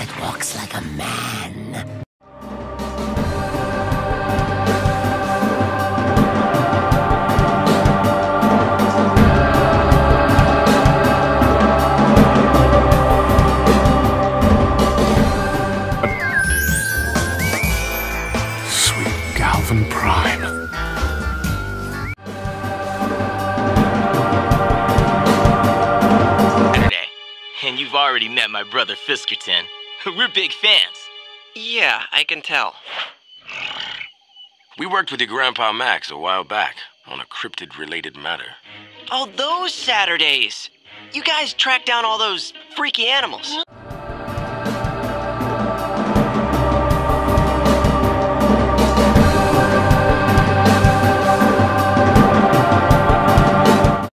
that walks like a man. Sweet Galvin Prime. And you've already met my brother Fiskerton. We're big fans. Yeah, I can tell. We worked with your Grandpa Max a while back on a cryptid-related matter. Oh, those Saturdays! You guys tracked down all those freaky animals.